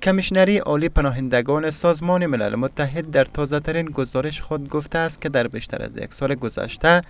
کمیشنری عالی پناهندگان سازمان ملل متحد در تازه‌ترین گزارش خود گفته است که در بیشتر از یک سال گذشته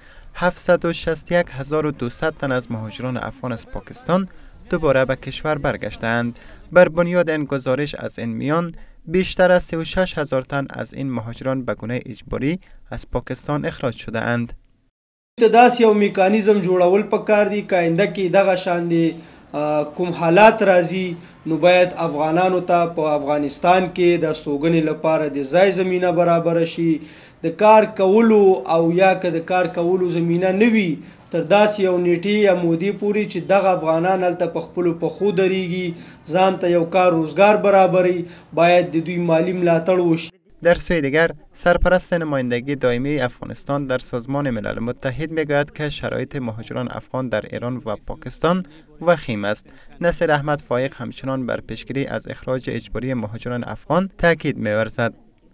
761,200 تن از مهاجران افغان از پاکستان دوباره به کشور برگشتند. بر بنیاد این گزارش از این میان بیشتر از 36,000 تن از این مهاجران به گونه اجباری از پاکستان اخراج شده اند. داس یو میکانیزم جوړول پکار دي که آینده کې دغه شان دي کوم حالات راځي نو باید افغانانو ته په افغانستان کې د استوګنې لپاره د ځای زمینه برابر شي، د کار کولو او یا که د کار کولو زمینه نه وي تر داسې یو نیټې یا مودې پورې چې دغه افغانان هلته په خپلو پښو درېږي، ځان ته یو کار روزګار برابروي، باید د دوی مالی ملاتړ وشي. در سوی دیگر سرپرست نمایندگی دائمی افغانستان در سازمان ملل متحد میگوید که شرایط مهاجران افغان در ایران و پاکستان وخیم است. نصیر احمد فایق همچنان بر پیشگیری از اخراج اجباری مهاجران افغان تاکید می‌ورزد.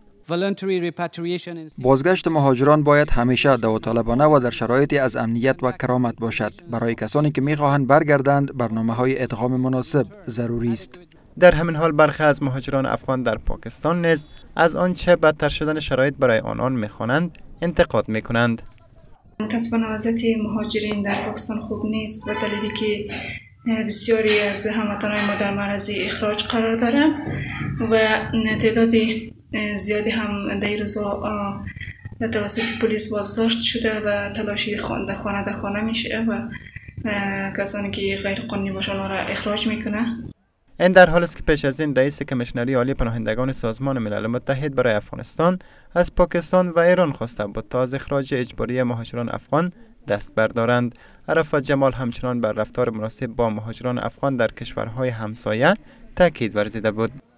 بازگشت مهاجران باید همیشه داوطلبانه و در شرایطی از امنیت و کرامت باشد. برای کسانی که می‌خواهند برگردند برنامه‌های ادغام مناسب ضروری است. در همین حال برخی از مهاجران افغان در پاکستان نیز از آنچه بدتر شدن شرایط برای آنان می‌خوانند انتقاد می‌کنند. کسب وضعیت مهاجرین در پاکستان خوب نیست و دلیلی که بسیاری از هموطنان ما در معرض اخراج قرار دارند و تعداد زیادی هم در روزا توسط پلیس بازداشت شده و تلاشی خانه میشه و کسانی که غیر قانونی باشند را اخراج میکنه. این در حالی است که پیش از این رئیس کمیشنری عالی پناهندگان سازمان ملل متحد برای افغانستان از پاکستان و ایران خواسته بود تا از اخراج اجباری مهاجران افغان دست بردارند. عرفات جمال همچنان بر رفتار مناسب با مهاجران افغان در کشورهای همسایه تاکید ورزیده بود.